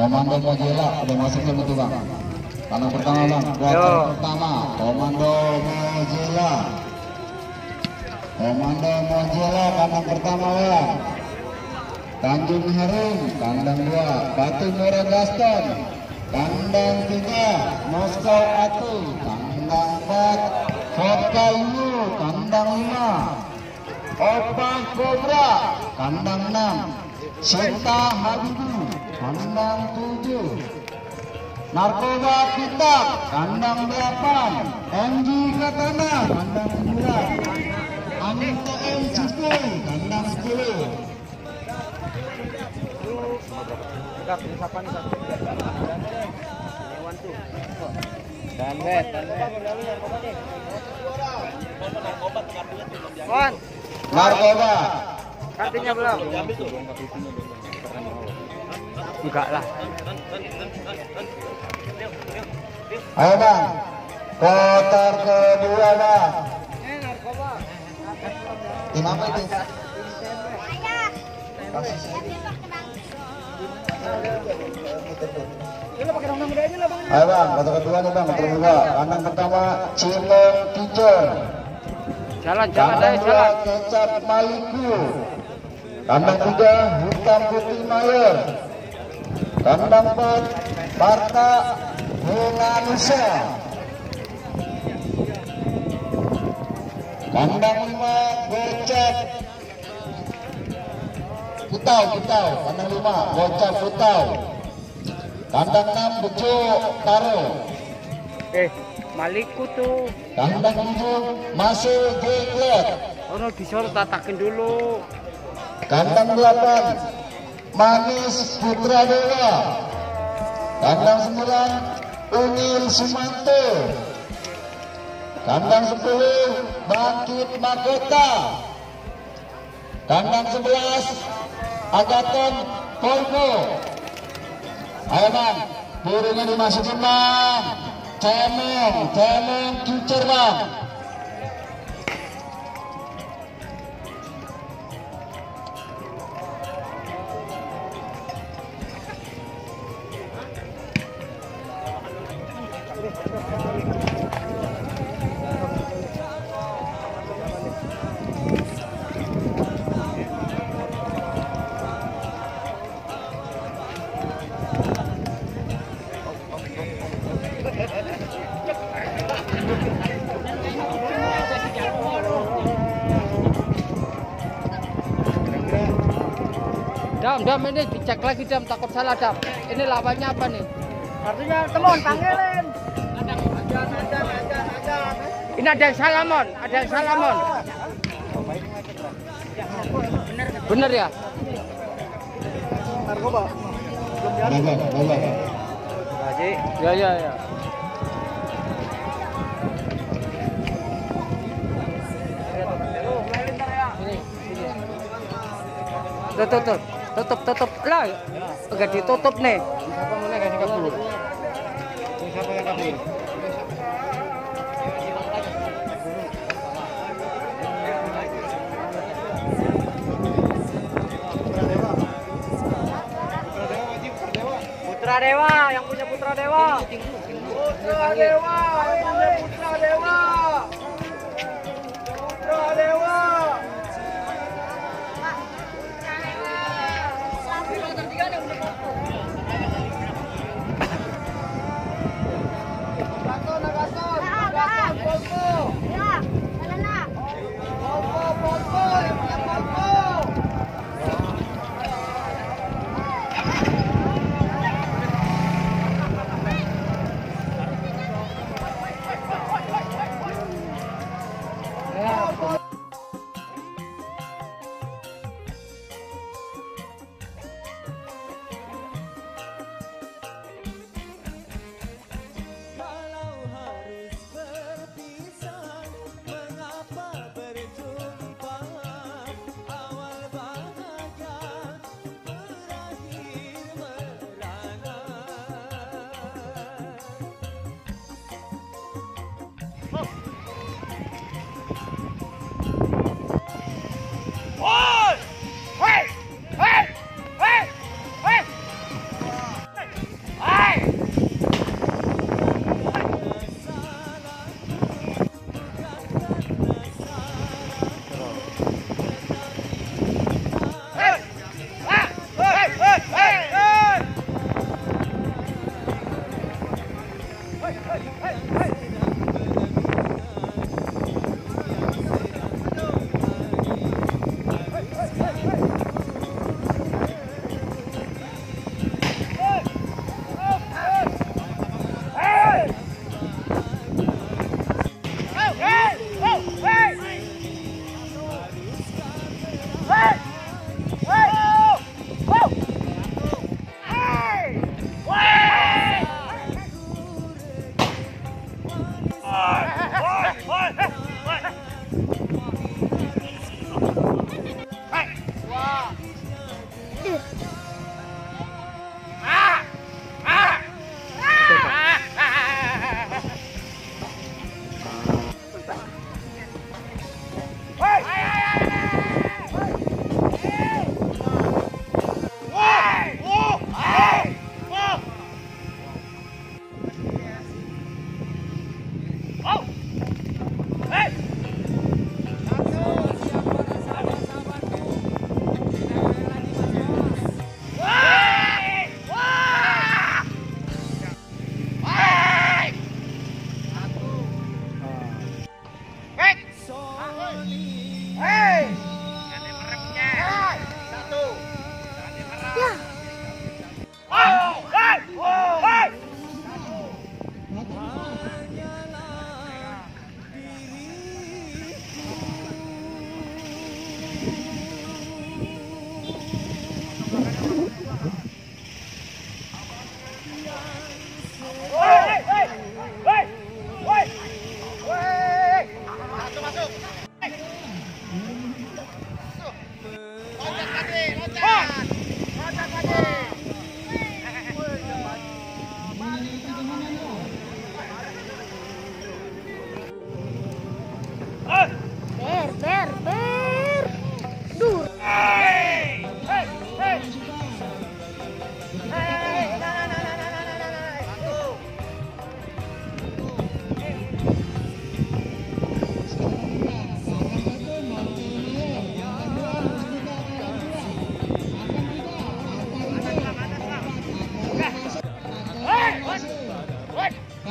Komando Mojela udah masuk belum itu bang? Kandang pertama bang, kuarter pertama. Komando Mojela. Komando Mojela kandang pertama bang. Tanjung Harum kandang 2. Batu Merah Gaston kandang 3. Moskow Atu kandang 4. Vodka Yu kandang 5. Opang Cobra kandang 6. Sinta Habibu kandang 7. Narkoba Kitab kandang 8. MG Katana kandang 9. Anita M Cipuy kandang 10. Narkoba kartunya belum? Enggak lah. Ayo bang, kotor kedua bang. Narkoba. Tim apa itu? Ayo bang, kotor kedua nih bang, kotor kedua. Kandang pertama Cileng Kicor. Jalan Kandang 2 Kecap Maliku. Kandang 3 Hitam Putih Mayor. Kandang 4 Parta Nusa. Kandang 5 Gocap Putau. Kandang 5 Gocap Putau. Kandang 6 Bejo Taro. Maliku tuh. Kandang 7 Masuk Geklet. Oh no, disuruh tatakin dulu. Kandang 8 Manis Putra Dewa. Kandang 9 Unil Sumanto. Kandang 10 Bangkit Mahkota. Kandang 11 Agaton Polko. Ayo bang, burungnya dimasukin bang. Cemong Kicer bang. Dam, ini dicek lagi Dam, takut salah Dam. Ini lawannya apa nih? Artinya teman panggilin. Ini ada yang salamon, Bener ya? Narkoba. Boleh. Haji. Ya. Tutup lah. Enggak ditutup nih. Siapa mulai kasih kabur? Siapa yang kabur? Putra Dewa, yang punya Putra Dewa. Putra Dewa, yang punya Putra Dewa. Putra Dewa.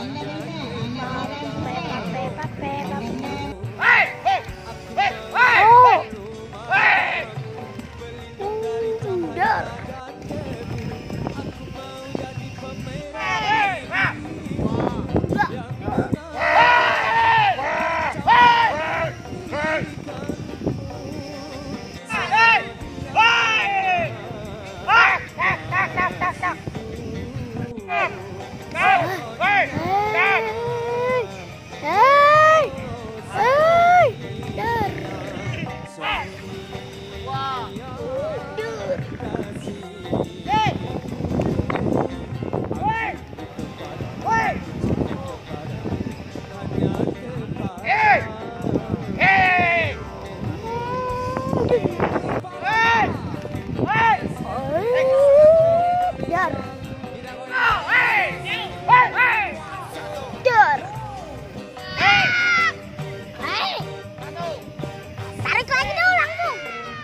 Tarik lagi dong langsung.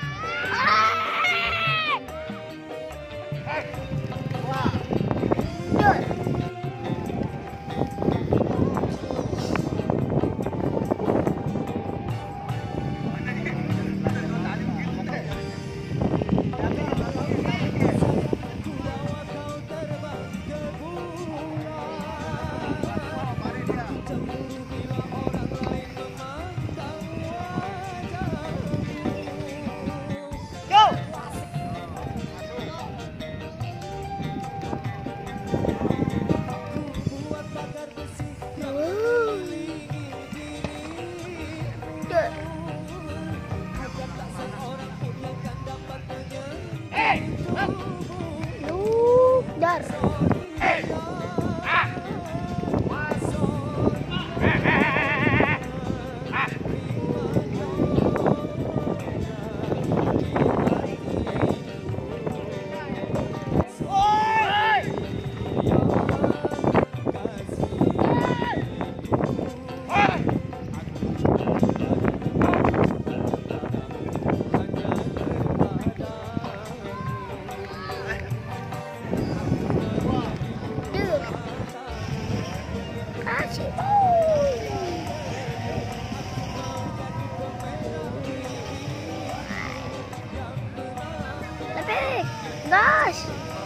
Gas.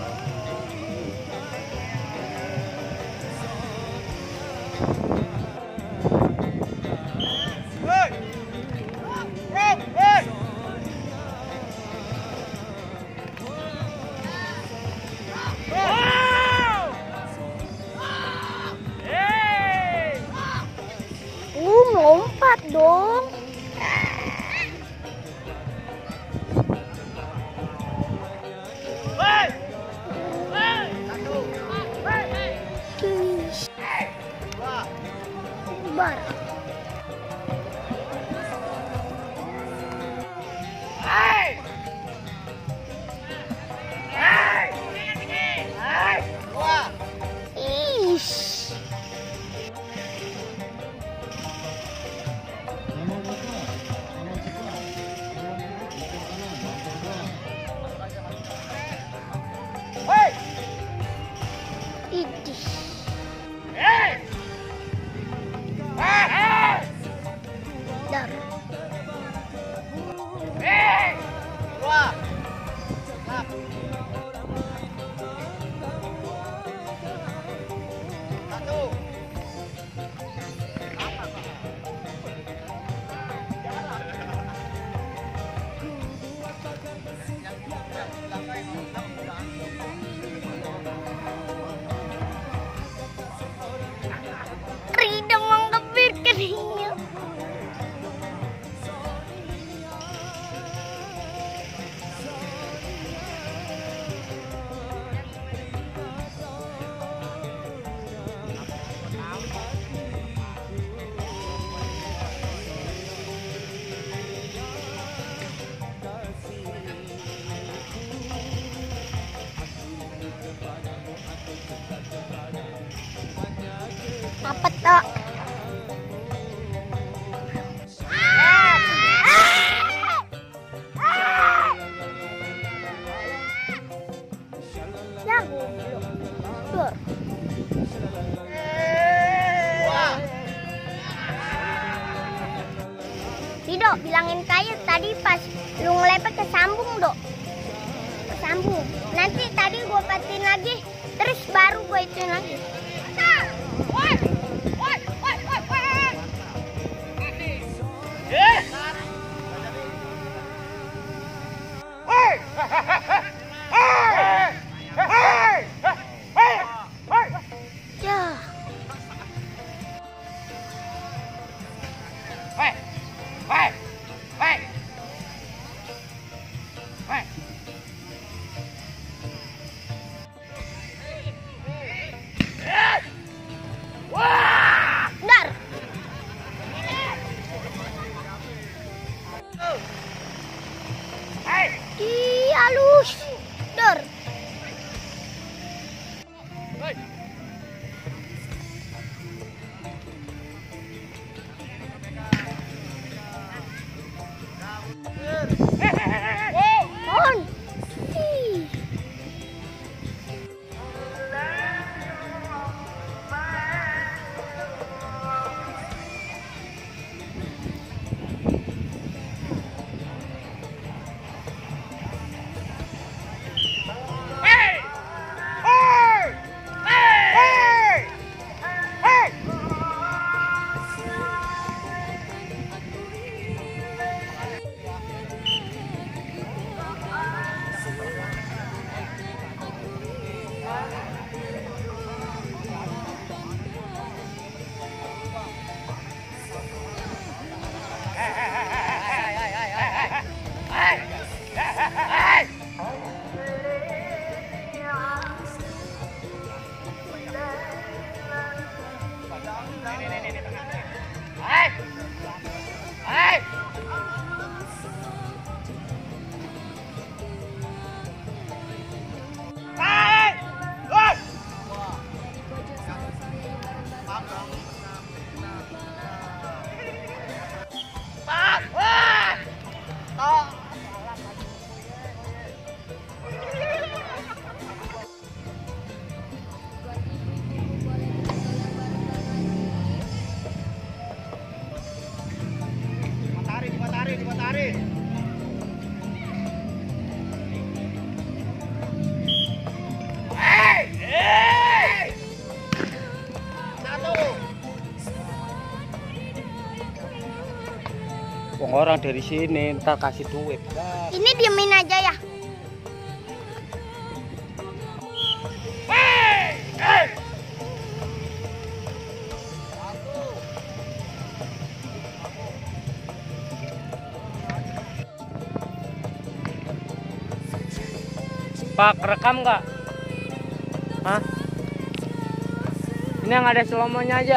Lompat dong. Bar. Ish. Idih. Dok, bilangin kayu tadi pas lu ngelepet kesambung, Dok. Kesambung. Nanti tadi gua patin lagi, terus baru gua ituin lagi. Ya. Dar. Ih, halus. Dar. On. Ih. Wong orang dari sini ntar kasih duit. Ini diemin aja ya. Pak, rekam nggak? Hah? Ini yang ada selomonya aja.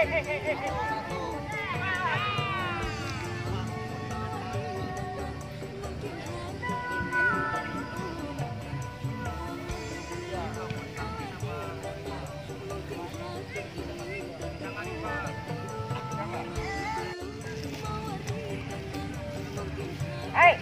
Hey!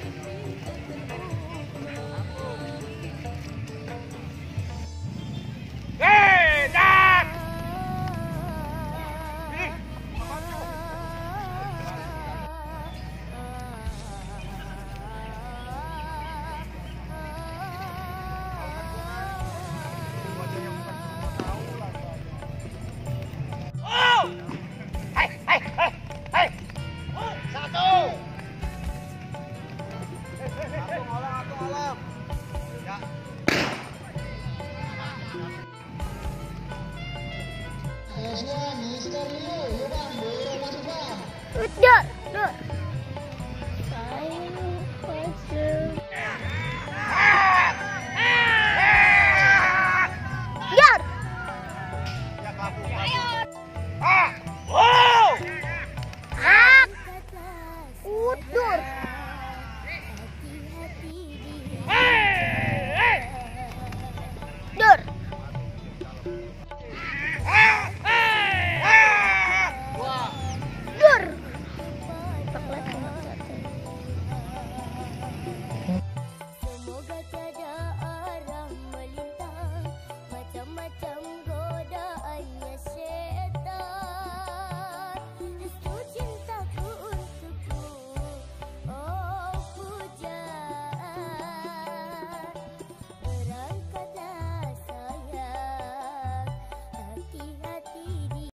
Udah.